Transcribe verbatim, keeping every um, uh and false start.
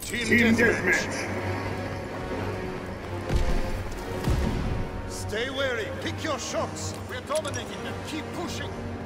Team, Team deathmatch. Deathmatch. Stay wary. Pick your shots. We're dominating them. Keep pushing.